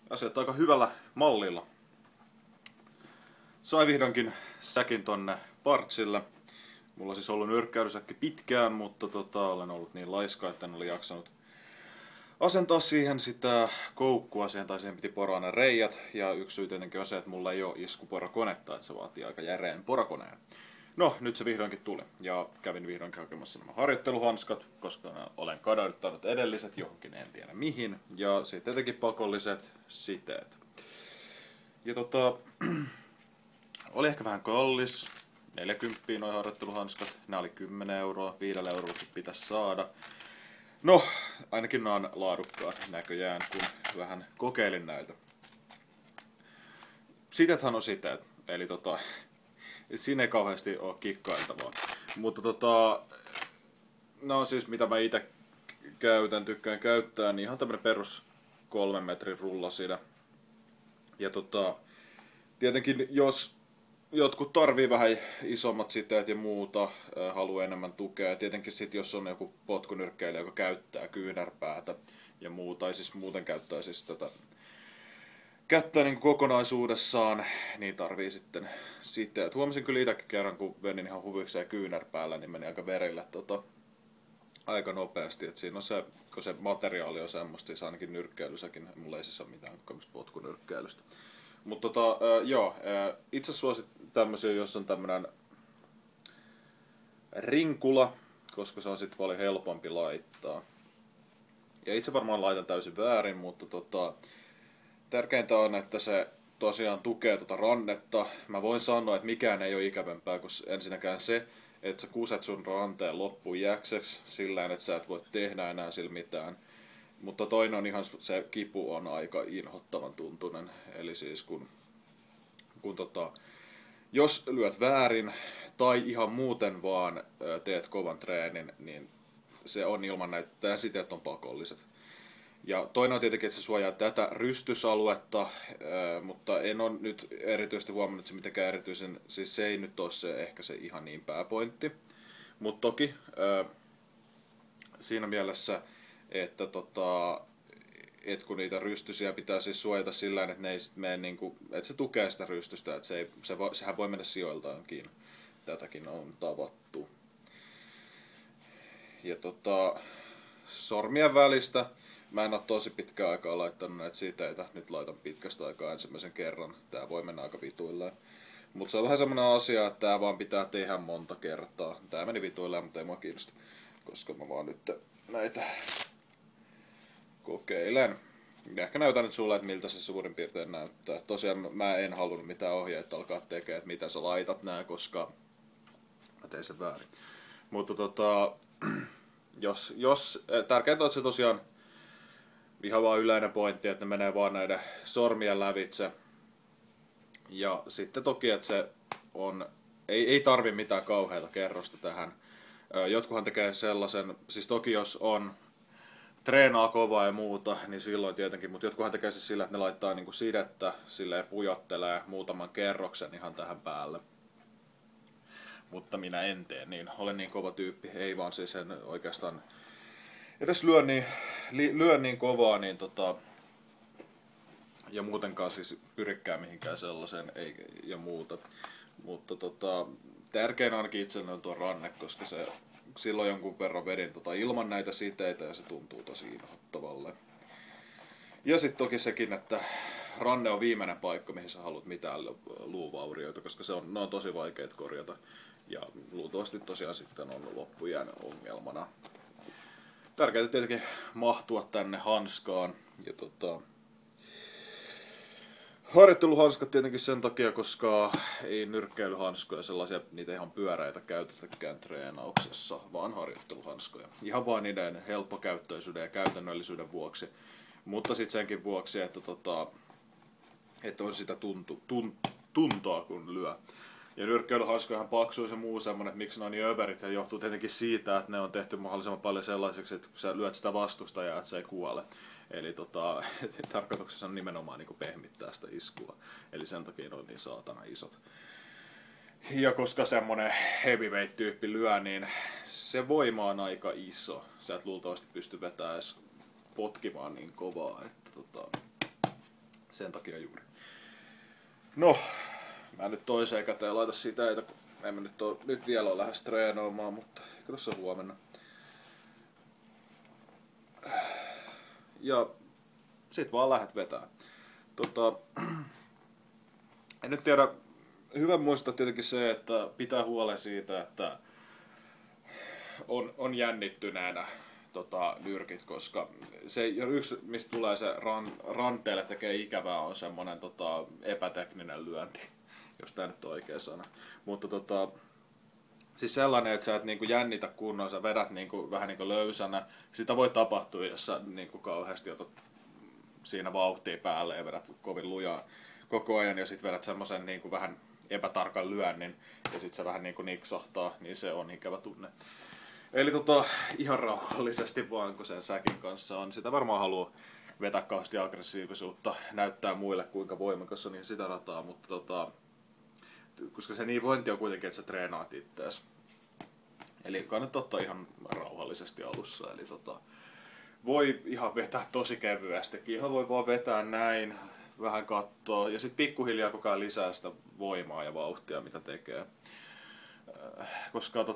Asiat aika hyvällä mallilla. Sai vihdoinkin säkin tonne partsille. Mulla on siis ollut nyrkkeilysäkki pitkään, mutta olen ollut niin laiska, että en ole jaksanut asentaa siihen sitä koukkua, siihen piti poraa ne reijät. Ja yksi syy tietenkin on se, että mulla ei ole iskuporakonetta, että se vaatii aika järeän porakoneen. No, nyt se vihdoinkin tuli. Ja kävin vihdoinkin hakemassa nämä harjoitteluhanskat, koska olen kadottanut edelliset johonkin, en tiedä mihin. Ja sitten tietenkin pakolliset siteet. Ja oli ehkä vähän kallis. 40 noin harjoitteluhanskat. Nämä oli 10 euroa, 5 eurolla pitäisi saada. No, ainakin nämä on laadukkaat näköjään, kun vähän kokeilin näitä. Siteethän on siteet, eli siinä ei kauheasti ole kikkailtavaa. Mutta no siis mitä mä itse tykkään käyttää, niin ihan tämmönen perus 3 metrin rullaside. Ja tietenkin jos jotkut tarvii vähän isommat siteet ja muuta, haluaa enemmän tukea. Ja tietenkin sit jos on joku potkunyrkkeilijä, joka käyttää kyynärpäätä ja muuta, tai siis muuten käyttää siis tätä kättä niin kokonaisuudessaan, niin tarvii sitten siteet. Huomasin kyllä itsekin kerran, kun venin ihan huvikseen kyynärpäällä, niin meni aika verille aika nopeasti. Et siinä on se, kun se materiaali on semmoista, siis ainakin nyrkkeilysäkin, mulla ei siis ole mitään potkunyrkkeilystä. Mutta itse suosit tämmösiä, jos on tämmönen rinkula, koska se on sitten paljon helpompi laittaa. Ja itse varmaan laitan täysin väärin, mutta tärkeintä on, että se tosiaan tukee rannetta. Mä voin sanoa, että mikään ei ole ikävämpää kuin ensinnäkään se, että sä kuset sun ranteen loppuun jäkseksi sillä että sä et voi tehdä enää sillä mitään. Mutta toinen on ihan se kipu on aika inhottavan tuntunen. Eli siis kun jos lyöt väärin tai ihan muuten vaan teet kovan treenin, niin se on ilman näitä siteet on pakolliset. Ja toinen on tietenkin, että se suojaa tätä rystysaluetta, mutta en ole nyt erityisesti huomannut se mitenkään erityisen, siis se ei nyt ole se ehkä se ihan niin pääpointti. Mutta toki siinä mielessä, että että kun niitä rystysiä pitää siis suojata sillä että ne ei sit mene niinku, että se tukee sitä rystystä, että sehän voi mennä sijoiltaankin. Tätäkin on tavattu. Ja sormien välistä mä en ole tosi pitkään aikaa laittanut näitä siteitä. Nyt laitan pitkästä aikaa ensimmäisen kerran. Tää voi mennä aika vituilleen. Mutta se on vähän semmonen asia, että tää vaan pitää tehdä monta kertaa. Tää meni vituilleen, mutta ei mua kiinnosta. Koska mä vaan nyt näitä kokeilen. Ja ehkä näytän nyt sulle, että miltä se suurin piirtein näyttää. Tosiaan mä en halunnut mitään ohjeita alkaa tekemään, että miten sä laitat nää, koska mä tein sen väärin. Mutta jos tärkeintä on, että se tosiaan ihan vaan yleinen pointti, että ne menee vaan näiden sormien lävitse. Ja sitten toki, että se on, ei tarvi mitään kauheita kerrosta tähän. Jotkuhan tekee sellaisen, siis toki jos on treenaa kovaa ja muuta, niin silloin tietenkin, mutta jotkuhan tekee se sillä, että ne laittaa niinku sidettä, silleen pujottelee muutaman kerroksen ihan tähän päälle. Mutta minä en tee niin, olen niin kova tyyppi, ei vaan siis en oikeastaan edes lyö niin kovaa, niin ja muutenkaan siis pyrikään mihinkään sellaiseen ja muuta. Mutta tärkein ainakin itselleni on tuo ranne, koska se silloin jonkun verran vedin ilman näitä siteitä ja se tuntuu tosi inhottavalle. Ja sitten toki sekin, että ranne on viimeinen paikka, mihin sä haluat mitään luuvaurioita, koska ne on tosi vaikeat korjata. Ja luultavasti tosiaan sitten on loppujään ongelmana. Tärkeintä tietenkin mahtua tänne hanskaan. Ja harjoitteluhanskat tietenkin sen takia, koska ei nyrkkeilyhanskoja sellaisia, niitä ihan pyöreitä käytetäkään treenauksessa, vaan harjoitteluhanskoja. Ihan vaan niiden helppokäyttöisyyden ja käytännöllisyyden vuoksi. Mutta sitten senkin vuoksi, että on sitä tuntoa kun lyö. Ja nyrkkeilyhanskojahan paksuus ja muu semmonen, että miksi ne on niin överit, ja johtuu tietenkin siitä, että ne on tehty mahdollisimman paljon sellaiseksi, että kun sä lyöt sitä vastustajaa, että se ei kuole. Eli tarkoituksessa on nimenomaan niin pehmittää sitä iskua. Eli sen takia ne on niin saatana isot. Ja koska semmonen heavyweight-tyyppi lyö, niin se voima on aika iso. Sä et luultavasti pysty vetämään edes potkimaan niin kovaa. Että Sen takia juuri. No, mä nyt toiseen käteen laita sitä, että en mä nyt vielä ole lähes treenaamaan, mutta ehkä tossa huomenna. Ja sit vaan lähdet vetää. En nyt tiedä, hyvä muistaa tietenkin se, että pitää huolen siitä, että on jännittyneenä nyrkit, koska se yksi, mistä tulee se ranteelle tekee ikävää, on semmonen epätekninen lyönti, jos tää nyt on oikea sana. Mutta siis sellainen, että sä et niinku jännitä kunnolla, sä vedät niinku, vähän niinku löysänä. Sitä voi tapahtua, jos sä niinku kauheasti otat siinä vauhtia päälle ja vedät kovin lujaa koko ajan ja sit vedät semmosen niinku vähän epätarkan lyönnin ja sit se vähän niinku niksahtaa, niin se on ikävä tunne. Eli ihan rauhallisesti vaan, kun sen säkin kanssa on. Sitä varmaan haluaa vetää kauheasti aggressiivisuutta, näyttää muille kuinka voimakas on, niin sitä rataa, mutta koska se niin vointi on kuitenkin, että sä treenaat ittees. Eli kannattaa ottaa ihan rauhallisesti alussa. Eli voi ihan vetää tosi kevyestikin. Ihan voi vaan vetää näin, vähän kattoo ja sitten pikkuhiljaa koko ajan lisää sitä voimaa ja vauhtia, mitä tekee. Koska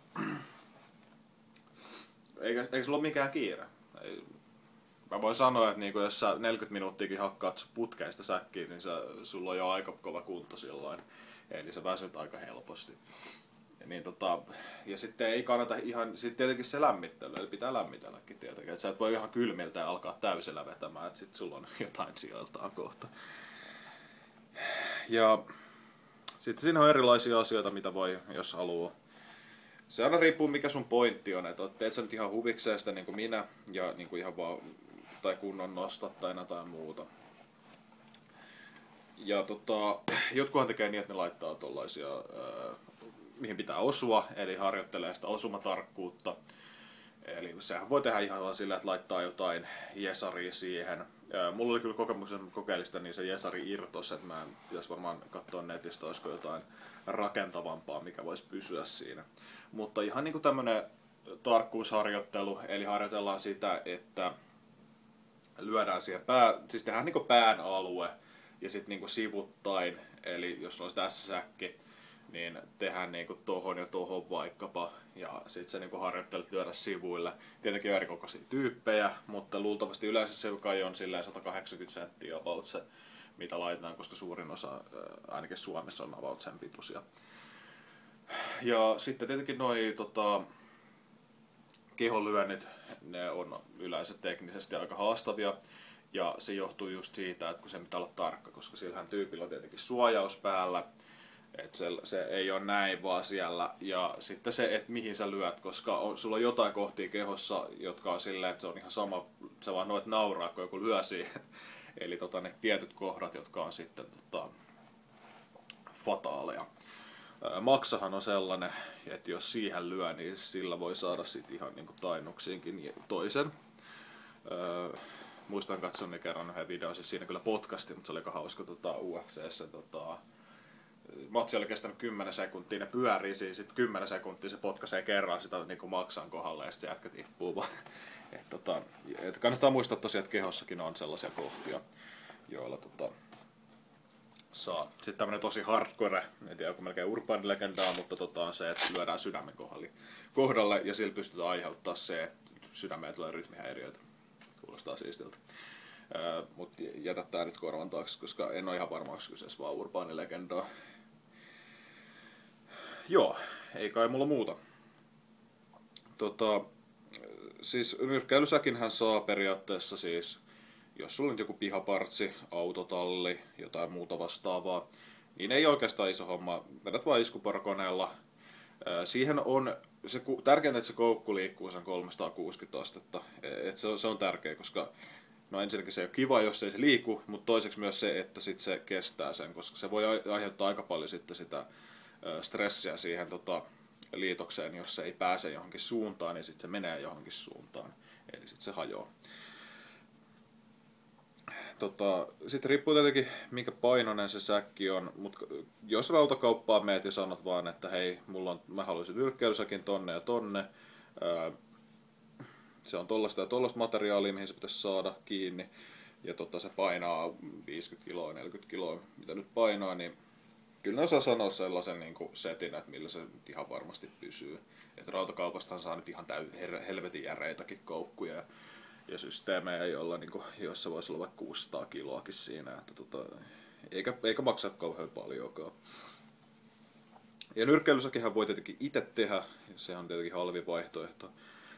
eikä sulla ole mikään kiire. Mä voin sanoa, että niinku, jos sä 40 minuuttiakin hakkaat putkeista säkkiä, niin sulla on jo aika kova kunto silloin. Eli sä väsyt aika helposti. Niin ja sitten ei kannata ihan, sitten tietenkin se lämmittely, eli pitää lämmitelläkin tietenkin. Et sä et voi ihan kylmiltä ja alkaa täysillä vetämään, että sit sulla on jotain sijoiltaan kohta. Ja sitten siinä on erilaisia asioita, mitä voi, jos haluaa. Se aina riippuu mikä sun pointti on, että teet sä nyt ihan huvikseen sitä niin kuin minä ja niin kuin ihan vaan, tai kunnon nostat tai jotain muuta. Ja jotkuhan tekee niin, että ne laittaa tollaisia, mihin pitää osua, eli harjoittelee sitä osumatarkkuutta. Eli sehän voi tehdä ihan sillä, että laittaa jotain jesaria siihen. Mulla oli kyllä kokemuksen kokeellista niin se jesari irtos, että mä pitäisi varmaan katsoa netistä, olisiko jotain rakentavampaa, mikä voisi pysyä siinä. Mutta ihan niin kuin tämmönen tarkkuusharjoittelu, eli harjoitellaan sitä, että lyödään siihen siis tehdään niin kuin pään alue ja sitten niin kuin sivuttain, eli jos on tässä säkki, niin tehdään niinku tohon ja tohon vaikkapa, ja sitten se niinku harjoittelet lyödä sivuille. Tietenkin on erikokoisia tyyppejä, mutta luultavasti yleensä se kai on silleen 180 senttiä about se, mitä laitetaan, koska suurin osa, ainakin Suomessa, on about sen pituisia. Ja sitten tietenkin noi kehonlyönnit, ne on yleensä teknisesti aika haastavia, ja se johtuu just siitä, että kun se pitää olla tarkka, koska sillähän tyypillä on tietenkin suojaus päällä, että se ei ole näin vaan siellä. Ja sitten se, että mihin sä lyöt, koska sulla on jotain kohtia kehossa, jotka on silleen, että se on ihan sama, sä vaan noit nauraa, kun joku lyö siihen. Eli ne tietyt kohdat, jotka on sitten fataaleja. Maksahan on sellainen, että jos siihen lyö, niin sillä voi saada sit ihan niin kuin tainnuksiinkin toisen. Muistan katsoin kerran yhden videon, siis siinä kyllä podcasti, mutta se oli aika hauska UFC:ssä. Matsi oli kestänyt 10 sekuntia, ne pyörii siinä, sitten 10 sekuntia se potkaisee kerran sitä niin kuin maksan kohdalle ja sitten jätkä tippuu vaan. Et kannattaa muistaa tosiaan, että kehossakin on sellaisia kohtia, joilla saa. Sitten tämmönen tosi hardcore, en tiedä onko melkein urbaanilegendaa, mutta on se, että lyödään sydämen kohdalle ja sillä pystytään aiheuttaa se, että sydämeen tulee rytmihäiriöitä. Kuulostaa siistiltä. Mutta jätä tää nyt korvan taakse, koska en ole ihan varma, onko kyseessä vaan urbaanilegendaa. Joo, ei kai mulla muuta. Siis nyrkkeilysäkinhän saa periaatteessa siis, jos sulla on joku pihapartsi, autotalli, jotain muuta vastaavaa, niin ei oikeastaan iso homma. Vedät vaan iskuporkoneella. Siihen on tärkeintä, että se koukku liikkuu sen 360 astetta. Se on tärkeä, koska no ensinnäkin se ei ole kiva, jos ei se liiku, mutta toiseksi myös se, että sit se kestää sen, koska se voi aiheuttaa aika paljon sitten sitä stressiä siihen liitokseen, jos se ei pääse johonkin suuntaan, niin sitten se menee johonkin suuntaan, eli sitten se hajoaa. Sitten riippuu tietenkin, minkä painoinen se säkki on, mutta jos rautakauppaan meet ja sanot vaan, että hei, mä haluaisin nyrkkeilysäkin tonne ja tonne, se on tollaista ja tollaista materiaalia, mihin se pitäisi saada kiinni, ja se painaa 50 kiloa, 40 kiloa, mitä nyt painaa, niin kyllä ne osaa sanoa sellaisen niin kuin setin, että millä se ihan varmasti pysyy. Että rautakaupastahan saa nyt ihan helvetin järeitäkin koukkuja ja systeemejä, joissa voisi olla vaikka 600 kiloakin siinä. Että eikä maksaa kauhean paljonkaan. Ja nyrkkeilyssäkinhän voi tietenkin itse tehdä, se on tietenkin halvin vaihtoehto.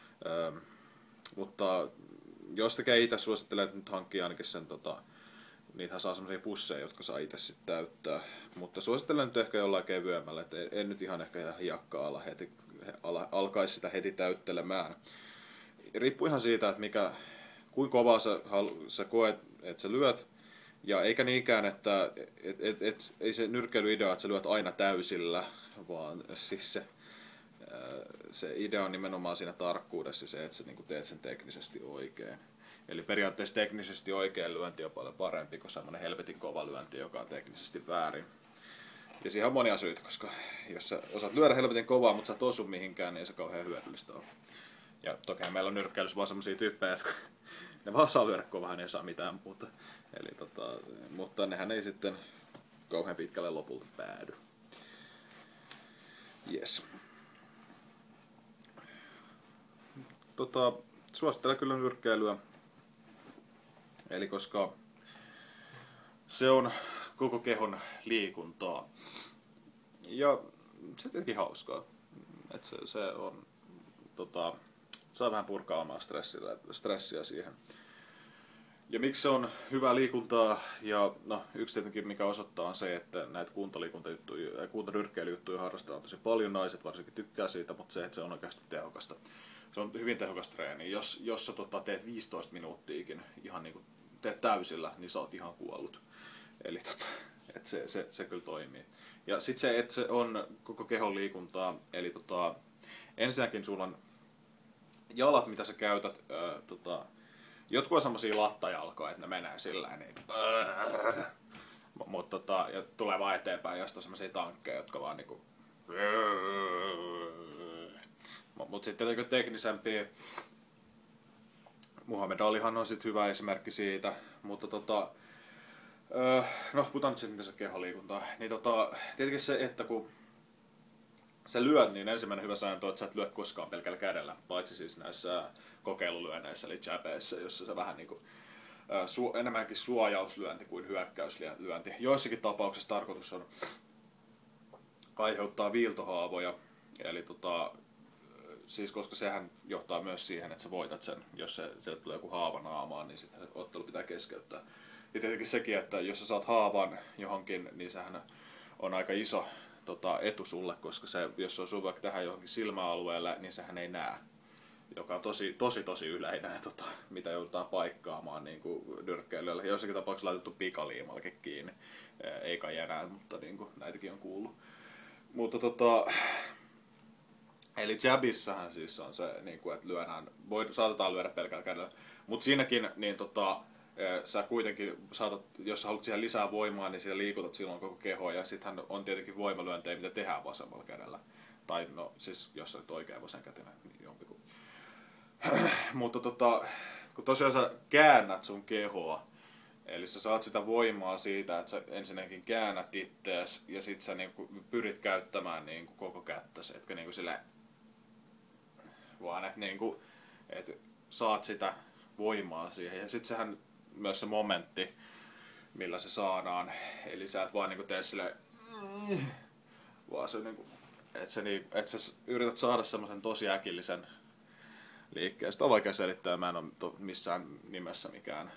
Mutta jos tekee itse, suosittelen nyt hankkia ainakin sen, niitähän saa semmoisia pusseja, jotka saa itse sitten täyttää. Mutta suosittelen nyt ehkä jollain kevyemmällä, että en nyt ihan ehkä hiekkaa alkaisi sitä heti täyttelemään. Riippuu ihan siitä, että kuinka kovaa sä koet, että sä lyöt. Ja eikä niinkään, että ei se nyrkkeilyidea, että sä lyöt aina täysillä, vaan siis se idea on nimenomaan siinä tarkkuudessa se, että sä niinku teet sen teknisesti oikein. Eli periaatteessa teknisesti oikein lyönti on paljon parempi kuin semmoinen helvetin kova lyönti, joka on teknisesti väärin. Ja siihen on monia syitä, koska jos sä osaat lyödä helvetin kovaa, mutta sä et osu mihinkään, niin ei se kauhean hyödyllistä ole. Ja toki meillä on nyrkkeilyssä vaan semmosia tyyppejä, jotka ne vaan saa lyödä kovaa, ne ei saa mitään muuta. Eli mutta nehän ei sitten kauhean pitkälle lopulta päädy. Yes. Suosittelen kyllä nyrkkeilyä. Eli koska se on koko kehon liikuntaa. Ja se tietenkin hauskaa. Et se on saa vähän purkaa omaa stressiä siihen. Ja miksi se on hyvää liikuntaa, ja no, yksi tietenkin mikä osoittaa on se, että näitä kuntonyrkkeilyjuttuja harrastetaan tosi paljon, naiset varsinkin tykkää siitä, mutta se, että se on oikeasti tehokasta. Se on hyvin tehokas treeni. Jos sä teet 15 minuuttiakin ihan niin kuin teet täysillä, niin sä oot ihan kuollut. Eli että se kyllä toimii. Ja sitten se, että se on koko kehon liikuntaa, eli ensinnäkin sulla on jalat, mitä sä käytät, jotkut on semmosia lattajalkoja, että ne menee sillä niin, mutta ja tulee vaan eteenpäin, jos on semmosia tankkeja, jotka vaan niinku mutta sitten jotenkin teknisempiä. Muhammed Alihan on sit hyvä esimerkki siitä, mutta no puhutaan nyt sitten miten se keholiikuntaa. Niin tietenkin se, että kun sä lyöt, niin ensimmäinen hyvä sääntö on, että sä et lyö koskaan pelkällä kädellä, paitsi siis näissä kokeilulyönneissä eli jabbeissa, jossa se vähän niinku enemmänkin suojauslyönti kuin hyökkäyslyönti. Joissakin tapauksissa tarkoitus on aiheuttaa viiltohaavoja, eli siis koska sehän johtaa myös siihen, että sä voitat sen, jos sieltä tulee joku haava naamaan, niin sitten ottelu pitää keskeyttää. Ja tietenkin sekin, että jos sä saat haavan johonkin, niin sehän on aika iso etu sulle, koska jos se osuu vaikka tähän johonkin silmäalueelle, niin sehän ei näe. Joka on tosi yleinen, mitä joudutaan paikkaamaan niin nyrkkeilyllä. Joissakin tapauksissa laitettu pikaliimallakin kiinni. Ei kai enää, mutta niin kuin, näitäkin on kuullut. Mutta eli jabissahan siis on se, niin kuin, että saatetaan lyödä pelkällä kädellä. Mutta siinäkin niin sä kuitenkin saatat, jos sä haluat siihen lisää voimaa, niin siellä liikutat silloin koko kehoa. Ja sittenhän on tietenkin voimalyöntejä, mitä tehdään vasemmalla kädellä. Tai no siis jos sä nyt oikein vasenkätinen, niin jompikumpi. Mutta kun tosiaan sä käännät sun kehoa, eli sä saat sitä voimaa siitä, että sä ensinnäkin käännät ittees ja sit sä niinku pyrit käyttämään niinku koko kättäsi, etkä niinku sille vaan että niinku, et saat sitä voimaa siihen. Ja sit sehän myös se momentti, millä se saadaan, eli sä et vaan niinku tee silleen, vaan se niinku, että sä yrität saada semmoisen tosi äkillisen liikkeen. Sitä on vaikea selittää, mä en ole missään nimessä mikään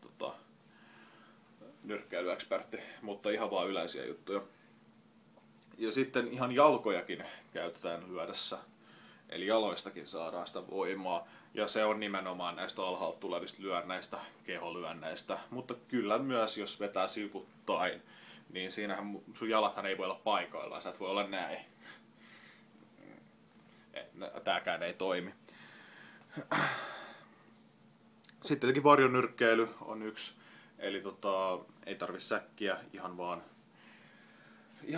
nyrkkeilyekspertti, mutta ihan vaan yleisiä juttuja. Ja sitten ihan jalkojakin käytetään lyödessä. Eli jaloistakin saadaan sitä voimaa. Ja se on nimenomaan näistä alhaalta tulevista lyönneistä, keholyönneistä. Mutta kyllä myös, jos vetää sivuttain, niin siinähän sun jalathan ei voi olla paikoillaan. Sä et voi olla näin. Tääkään ei toimi. Sitten tietenkin varjonyrkkeily on yksi. Eli ei tarvi säkkiä, ihan vaan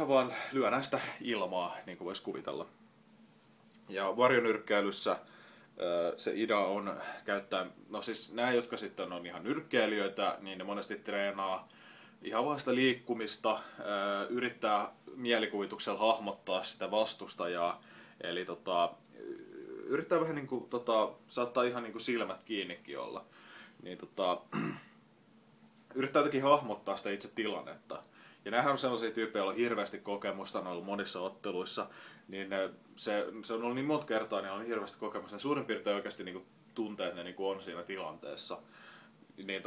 lyödään sitä ilmaa, niin kuin voisi kuvitella. Ja varjonyrkkeilyssä Se idea on käyttää, no siis nämä, jotka sitten on ihan nyrkkeilijöitä, niin ne monesti treenaa ihan vaan sitä liikkumista, yrittää mielikuvituksella hahmottaa sitä vastustajaa, eli yrittää vähän niin kuin, saattaa ihan niin kuin silmät kiinnikin olla, niin yrittää jotenkin hahmottaa sitä itse tilannetta. Ja nämähän on sellaisia tyyppejä, joilla on hirveästi kokemusta, on ollut monissa otteluissa, niin se on ollut niin monta kertaa, niin on hirveästi kokemusta, ne suurin piirtein oikeasti niin kuin tuntee, että ne niin kuin on siinä tilanteessa. Niin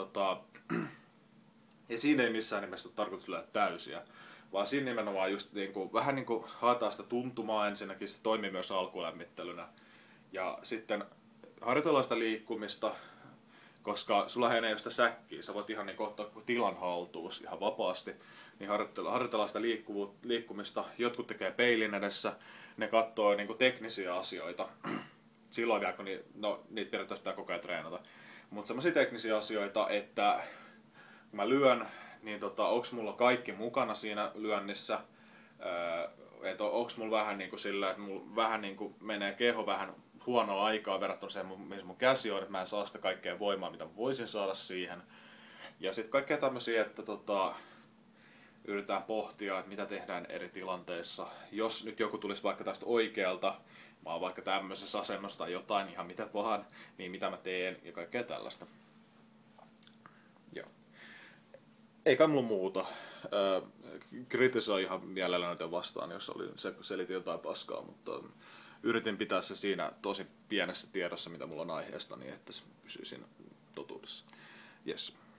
ja siinä ei missään nimessä ole tarkoitus lyödä täysiä, vaan siinä nimenomaan just niin kuin, vähän niin kuin haetaan sitä tuntumaa ensinnäkin, se toimii myös alkulämmittelynä. Ja sitten harjoitellaan sitä liikkumista, koska sulla ei ole sitä säkkiä, sä voit ihan niin ottaa tilan haltuus ihan vapaasti, niin harjoitellaan sitä liikkumista. Jotkut tekee peilin edessä, ne katsoo niin teknisiä asioita, silloin vielä kun niitä periaatteessa pitää koko ajan treenata. Mutta semmoisia teknisiä asioita, että kun mä lyön, niin onko mulla kaikki mukana siinä lyönnissä, että onko mulla vähän niin kuin sillä, että mulla vähän niin kuin menee keho vähän huonoa aikaa verrattuna siihen, missä mun käsi on, että mä en saa sitä kaikkea voimaa, mitä voisin saada siihen. Ja sitten kaikkea tämmöisiä, että yritetään pohtia, että mitä tehdään eri tilanteissa. Jos nyt joku tulisi vaikka tästä oikealta, mä oon vaikka tämmöisessä asennossa tai jotain, ihan mitä vaan, niin mitä mä teen ja kaikkea tällaista. Joo. Eikä mulla muuta. Kritisoi ihan mielellään noita vastaan, jos selitin jotain paskaa, mutta yritin pitää se siinä tosi pienessä tiedossa, mitä mulla on aiheesta, niin että se pysyy siinä totuudessa. Yes.